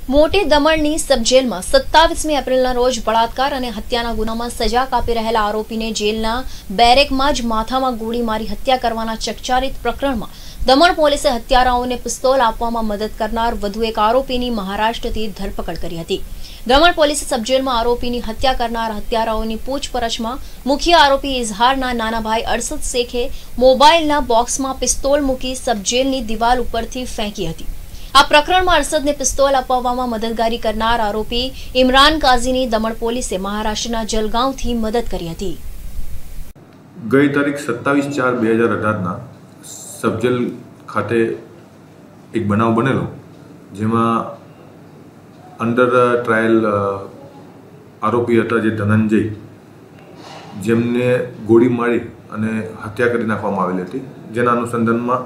મોટી દમણની સબજેલમાં 27મી એપ્રિલના રોજ બળાત્કાર અને હત્યાના ગુનામાં સજા કાપી રહેલા આરોપીને જેલના બેરેકમાં જ માથામાં ગોળી મારી હત્યા કરવાના ચકચારિત પ્રકરણમાં દમણ પોલીસે હત્યારાઓને પિસ્તોલ આપવામાં મદદ કરનાર વધુ એક આરોપીની મહારાષ્ટ્રથી ધરપકડ કરી હતી। દમણ પોલીસે સબજેલમાં આરોપીની હત્યા કરનાર હત્યારાઓની પૂછપરછમાં મુખ્ય આરોપી ઇઝહારના નાના ભાઈ અરશદ શેખે મોબાઈલના બોક્સમાં પિસ્તોલ મૂકી સબજેલની દિવાલ ઉપરથી ફેંકી હતી। આ પ્રકરણમાં અરશદને પિસ્તોલ અપાવવામાં મદદગારી કરનાર આરોપી ઇમરાન કાઝીની દમણ પોલીસે મહારાષ્ટ્રના જલગાંવથી મદદ કરી હતી। ગઈ તારીખ 27/4/2018 સબજેલ ખાતે એક બનાવ બનેલો જેમાં અંડર ટ્રાયલ આરોપી હતા જે ધનંજય, જેમને ગોળી મારી અને હત્યા કરી નાખવામાં આવેલી હતી। જેના અનુસંધાનમાં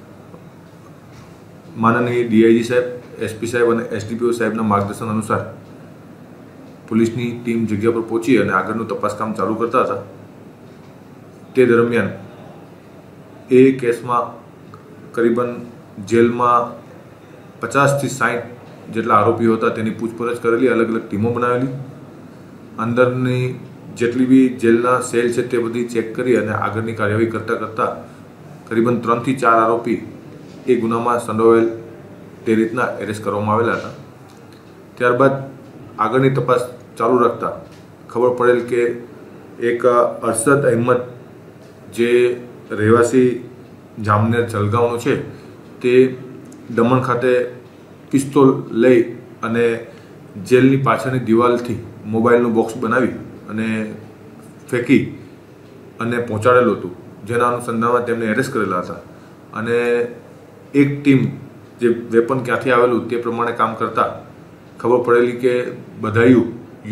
માનનીય ડીઆઈજી સાહેબ, એસપી સાહેબ અને એસડીપીઓ સાહેબના માર્ગદર્શન અનુસાર પોલીસની ટીમ જગ્યા પર પહોંચી અને આગળનું તપાસ કામ ચાલુ કરતા હતા। તે દરમિયાન એ કેસમાં કરીબન જેલમાં 50થી 60 જેટલા આરોપીઓ હતા તેની પૂછપરછ કરેલી, અલગ અલગ ટીમો બનાવેલી, અંદરની જેટલી બી જેલના સેલ છે તે બધી ચેક કરી અને આગળની કાર્યવાહી કરતાં કરીબન 3થી 4 આરોપી એ ગુનામાં સંડોવાયેલ તે રીતના એરેસ્ટ કરવામાં આવેલા હતા। ત્યારબાદ આગળની તપાસ ચાલુ રાખતા ખબર પડેલ કે એક અરશદ અહેમદ જે રહેવાસી જામનેર જલગાંવનો છે તે દમણ ખાતે પિસ્તોલ લઈ અને જેલની પાછળની દિવાલથી મોબાઈલનું બોક્સ બનાવી અને ફેંકી અને પહોંચાડેલું હતું। જેના અનુસંધાનમાં તેમને એરેસ્ટ કરેલા હતા અને એક ટીમ જે વેપન ક્યાંથી આવેલું તે પ્રમાણે કામ કરતા ખબર પડેલી કે બધાયું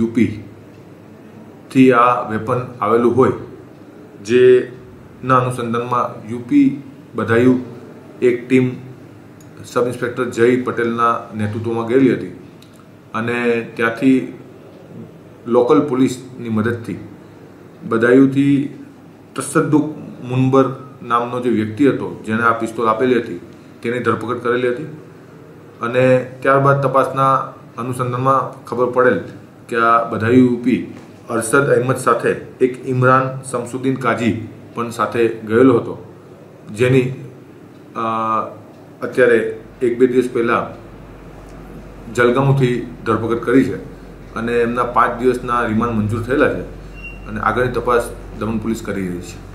યુપીથી આ વેપન આવેલું હોય, જેના અનુસંધાનમાં યુપી બધાયું એક ટીમ સબ ઇન્સ્પેક્ટર જય પટેલના નેતૃત્વમાં ગયેલી હતી અને ત્યાંથી લોકલ પોલીસની મદદથી બધાયુંથી તસદ્દુક મુનબર નામનો જે વ્યક્તિ હતો જેણે આ પિસ્તોલ આપેલી હતી તેની ધરપકડ કરેલી હતી અને ત્યારબાદ તપાસના અનુસંધાનમાં ખબર પડેલ કે આ બધાયું યુપી અરશદ અહેમદ સાથે એક ઇમરાન શમસુદ્દીન કાજી પણ સાથે ગયેલો હતો, જેની અત્યારે 1-2 દિવસ પહેલાં જલગાંવથી ધરપકડ કરી છે અને એમના 5 દિવસના રિમાન્ડ મંજૂર થયેલા છે અને આગળની તપાસ દમણ પોલીસ કરી રહી છે।